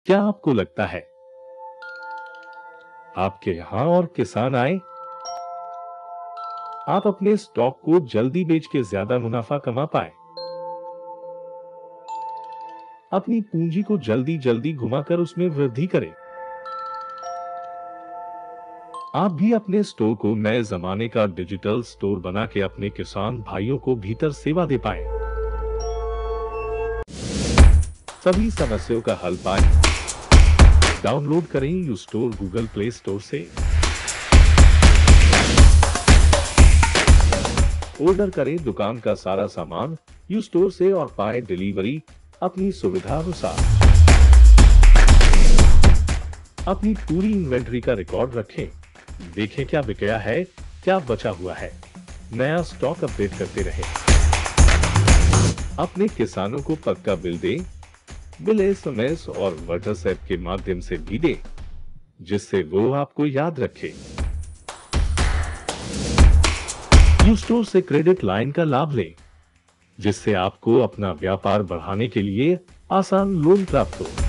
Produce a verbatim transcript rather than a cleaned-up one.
क्या आपको लगता है आपके यहां और किसान आए, आप अपने स्टॉक को जल्दी बेच के ज्यादा मुनाफा कमा पाए, अपनी पूंजी को जल्दी जल्दी घुमाकर उसमें वृद्धि करें? आप भी अपने स्टोर को नए जमाने का डिजिटल स्टोर बना के अपने किसान भाइयों को भीतर सेवा दे पाए, सभी समस्याओं का हल पाए। डाउनलोड करें U store Google Play Store से, ऑर्डर करें दुकान का सारा सामान यू स्टोर से और पाए डिलीवरी अपनी सुविधा अनुसार। अपनी पूरी इन्वेंटरी का रिकॉर्ड रखें, देखें क्या बिका है, क्या बचा हुआ है, नया स्टॉक अपडेट करते रहें। अपने किसानों को पक्का बिल दें, बिल एसएमएस और व्हाट्सएप के माध्यम से भी दें, जिससे वो आपको याद रखे। यू स्टोर से क्रेडिट लाइन का लाभ लें, जिससे आपको अपना व्यापार बढ़ाने के लिए आसान लोन प्राप्त हो।